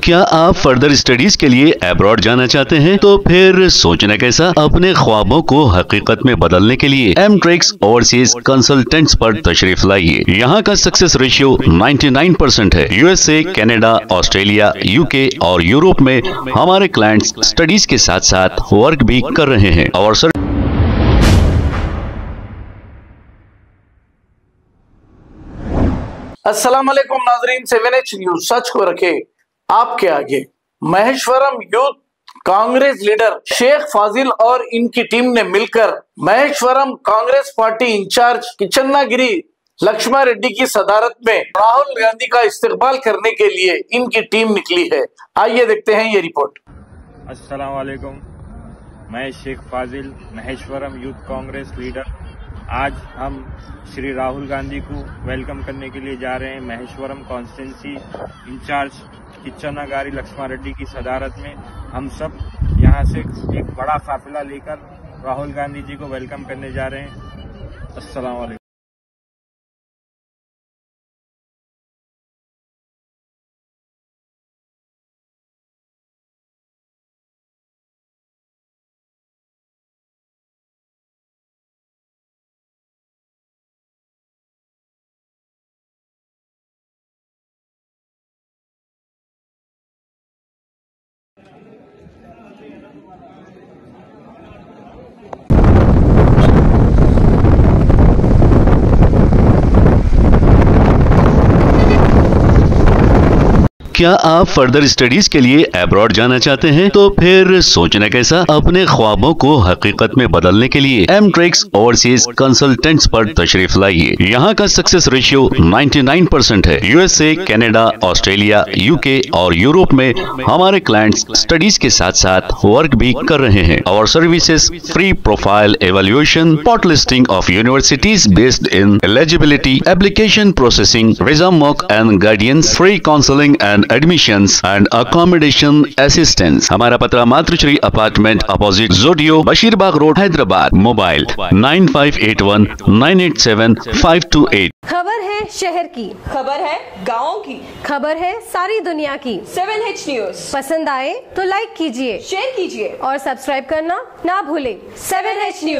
क्या आप further studies के लिए अब्रॉड जाना चाहते हैं? तो फिर सोचना कैसा, अपने ख्वाबों को हकीकत में बदलने के लिए एमट्रिक्स ओवरसीज कंसल्टेंट्स पर तशरीफ लाइए। यहाँ का सक्सेस रेशियो 99% है। यूएसए, कनाडा, ऑस्ट्रेलिया, यूके और यूरोप में हमारे क्लाइंट्स स्टडीज के साथ साथ वर्क भी कर रहे हैं और अस्सलाम वालेकुम नाजरीन, 7H न्यूज सच को रखे आपके आगे। Maheshwaram youth Congress leader Sheikh Fazil और इनकी टीम ने मिलकर Maheshwaram Congress party incharge Kichannagiri Laxman Reddy की सदारत में राहुल गांधी का इस्तकबाल करने के लिए इनकी टीम निकली है। आइए देखते हैं ये रिपोर्ट। अस्सलाम वालेकुम, मैं Sheikh Fazil Maheshwaram youth Congress leader. आज हम श्री राहुल गांधी को वेलकम करने के लिए जा रहे हैं महेश्वरम कॉन्स्टिट्यूंसी इंचार्ज किचन्नागिरी लक्ष्मण रेड्डी की सदारत में। हम सब यहां से एक बड़ा काफिला लेकर राहुल गांधी जी को वेलकम करने जा रहे हैं। अस्सलाम वालेकुम। क्या आप फर्दर स्टडीज के लिए अब्रॉड जाना चाहते हैं? तो फिर सोचना कैसा, अपने ख्वाबों को हकीकत में बदलने के लिए एमट्रिक्स ओवरसीज कंसल्टेंट्स पर तशरीफ लाइए। यहाँ का सक्सेस रेशियो 99% है। यूएसए, कनाडा, ऑस्ट्रेलिया, यूके और यूरोप में हमारे क्लाइंट्स स्टडीज के साथ साथ वर्क भी कर रहे हैं और services free profile evaluation, spot listing of universities based in eligibility, application processing, visa mock and guidance, free counselling and admissions and accommodation assistance. हमारा पता मातृश्री अपार्टमेंट अपोजिट जोडियो, बशीरबाग रोड, हैदराबाद। मोबाइल 9581987528। खबर है शहर की, खबर है गाँव की, खबर है सारी दुनिया की। 7H न्यूज पसंद आए तो लाइक कीजिए, शेयर कीजिए और सब्सक्राइब करना ना भूलें। 7H news.